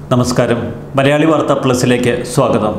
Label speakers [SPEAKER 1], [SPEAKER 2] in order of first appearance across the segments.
[SPEAKER 1] നമസ്കാരം. മലയാളി വാർത്ത പ്ലസിലേക്ക് സ്വാഗതം.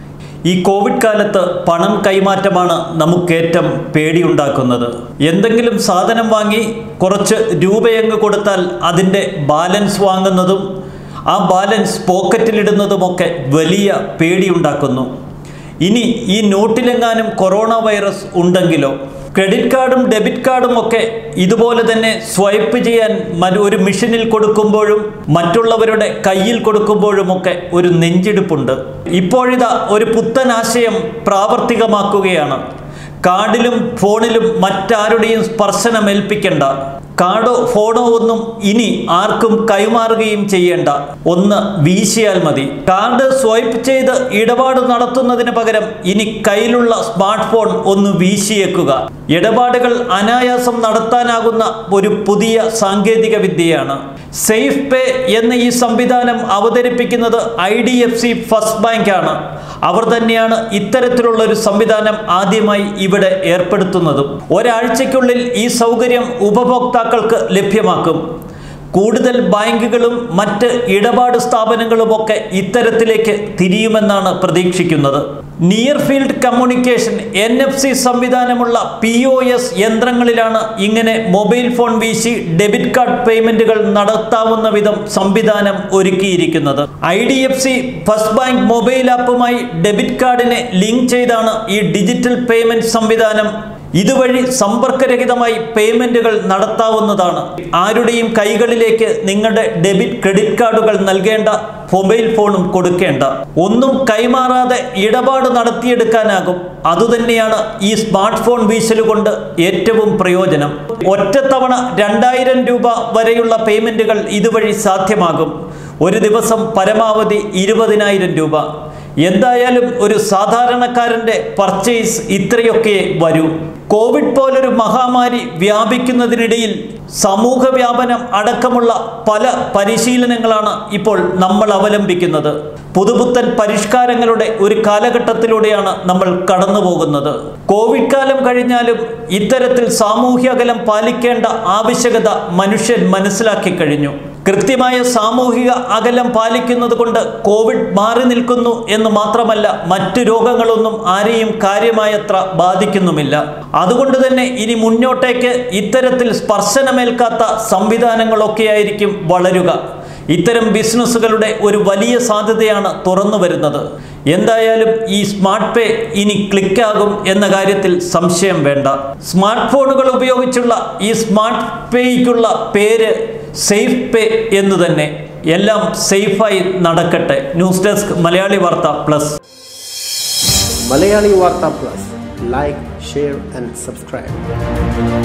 [SPEAKER 1] ഈ കോവിഡ് കാലത്ത് പണം കൈമാറ്റമാണ് നമുക്കേറ്റവും പേടിയുണ്ടാക്കുന്നത്. എന്തെങ്കിലും സാധനം വാങ്ങി കുറച്ച് രൂപയങ്ങ് കൊടുത്താൽ അതിൻ്റെ ബാലൻസ് വാങ്ങുന്നതും ആ ബാലൻസ് പോക്കറ്റിലിടുന്നതുമൊക്കെ വലിയ പേടിയുണ്ടാക്കുന്നു. ഇനി ഈ നോട്ടിലെങ്ങാനും കൊറോണ വൈറസ് ഉണ്ടെങ്കിലോ? ക്രെഡിറ്റ് കാർഡും ഡെബിറ്റ് കാർഡും ഒക്കെ ഇതുപോലെ തന്നെ സ്വൈപ്പ് ചെയ്യാൻ ഒരു മെഷീനിൽ കൊടുക്കുമ്പോഴും മറ്റുള്ളവരുടെ കയ്യിൽ കൊടുക്കുമ്പോഴുമൊക്കെ ഒരു നെഞ്ചിടിപ്പുണ്ട്. ഇപ്പോഴിതാ ഒരു പുത്തൻ ആശയം പ്രാവർത്തികമാക്കുകയാണ്. കാർഡിലും ഫോണിലും മറ്റാരുടെയും സ്പർശനമേൽപ്പിക്കേണ്ട. കാർഡോ ഫോണോ ഒന്നും ഇനി ആർക്കും കൈമാറുകയും ചെയ്യേണ്ട. ഒന്ന് വീശിയാൽ മതി. കാർഡ് സ്വൈപ്പ് ചെയ്ത് ഇടപാട് നടത്തുന്നതിന് പകരം ഇനി കയ്യിലുള്ള സ്മാർട്ട് ഫോൺ ഒന്ന് വീശിയേക്കുക. ഇടപാടുകൾ അനായാസം നടത്താനാകുന്ന ഒരു പുതിയ സാങ്കേതിക വിദ്യയാണ്. സേഫ് പേ എന്ന ഈ സംവിധാനം അവതരിപ്പിക്കുന്നത് IDFC ഫസ്റ്റ് ബാങ്ക് ആണ്. അവർ തന്നെയാണ് ഇത്തരത്തിലുള്ള ഒരു സംവിധാനം ആദ്യമായി ഇവിടെ ഏർപ്പെടുത്തുന്നതും. ഒരാഴ്ചയ്ക്കുള്ളിൽ ഈ സൗകര്യം ഉപഭോക്താക്കൾക്ക് ലഭ്യമാക്കും. കൂടുതൽ ബാങ്കുകളും മറ്റ് ഇടപാട് സ്ഥാപനങ്ങളുമൊക്കെ ഇത്തരത്തിലേക്ക് തിരിയുമെന്നാണ് പ്രതീക്ഷിക്കുന്നത്. നിയർ ഫീൽഡ് കമ്മ്യൂണിക്കേഷൻ NFC സംവിധാനമുള്ള POS യന്ത്രങ്ങളിലാണ് ഇങ്ങനെ മൊബൈൽ ഫോൺ വീശി ഡെബിറ്റ് കാർഡ് പേയ്മെന്റുകൾ നടത്താവുന്ന വിധം സംവിധാനം ഒരുക്കിയിരിക്കുന്നത്. IDFC ഫസ്റ്റ് ബാങ്ക് മൊബൈൽ ആപ്പുമായി ഡെബിറ്റ് കാർഡിനെ ലിങ്ക് ചെയ്താണ് ഈ ഡിജിറ്റൽ പേയ്മെന്റ് സംവിധാനം. ഇതുവഴി സമ്പർക്കരഹിതമായി പേയ്മെന്റുകൾ നടത്താവുന്നതാണ്. ആരുടെയും കൈകളിലേക്ക് നിങ്ങളുടെ ഡെബിറ്റ് ക്രെഡിറ്റ് കാർഡുകൾ നൽകേണ്ട, മൊബൈൽ ഫോണും കൊടുക്കേണ്ട. ഒന്നും കൈമാറാതെ ഇടപാട് നടത്തിയെടുക്കാനാകും. അതുതന്നെയാണ് ഈ സ്മാർട്ട് ഫോൺ വീശലുകൊണ്ട് ഏറ്റവും പ്രയോജനം. ഒറ്റത്തവണ 2000 രൂപ വരെയുള്ള പേയ്മെന്റുകൾ ഇതുവഴി സാധ്യമാകും. ഒരു ദിവസം പരമാവധി 20,000 രൂപ. എന്തായാലും ഒരു സാധാരണക്കാരൻ്റെ പർച്ചേസ് ഇത്രയൊക്കെ വരൂ. കോവിഡ് പോലൊരു മഹാമാരി വ്യാപിക്കുന്നതിനിടയിൽ സമൂഹ വ്യാപനം അടക്കമുള്ള പല പരിശീലനങ്ങളാണ് ഇപ്പോൾ നമ്മൾ അവലംബിക്കുന്നത്. പുതുപുത്തൻ പരിഷ്കാരങ്ങളുടെ ഒരു കാലഘട്ടത്തിലൂടെയാണ് നമ്മൾ കടന്നു പോകുന്നത്. കോവിഡ് കാലം കഴിഞ്ഞാലും ഇത്തരത്തിൽ സാമൂഹ്യ അകലം പാലിക്കേണ്ട ആവശ്യകത മനുഷ്യൻ മനസ്സിലാക്കി കഴിഞ്ഞു. കൃത്യമായ സാമൂഹിക അകലം പാലിക്കുന്നത് കൊണ്ട് കോവിഡ് മാറി നിൽക്കുന്നു എന്ന് മാത്രമല്ല, മറ്റു രോഗങ്ങളൊന്നും ആരെയും കാര്യമായത്ര ബാധിക്കുന്നുമില്ല. അതുകൊണ്ട് തന്നെ ഇനി മുന്നോട്ടേക്ക് ഇത്തരത്തിൽ സ്പർശനമേൽക്കാത്ത സംവിധാനങ്ങളൊക്കെയായിരിക്കും വളരുക. ഇത്തരം ബിസിനസ്സുകളുടെ ഒരു വലിയ സാധ്യതയാണ് തുറന്നു വരുന്നത്. എന്തായാലും ഈ സ്മാർട്ട് പേ ഇനി ക്ലിക്കാകും എന്ന കാര്യത്തിൽ സംശയം വേണ്ട. സ്മാർട്ട് ഫോണുകൾ ഉപയോഗിച്ചുള്ള ഈ സ്മാർട്ട് പേയ്ക്കുള്ള പേര് സേഫ് പേ എന്ന് തന്നെ. എല്ലാം സേഫായി നടക്കട്ടെ. ന്യൂസ് ഡെസ്ക് മലയാളി വാർത്ത പ്ലസ്.
[SPEAKER 2] മലയാളി വാർത്ത plus. Like, share and subscribe.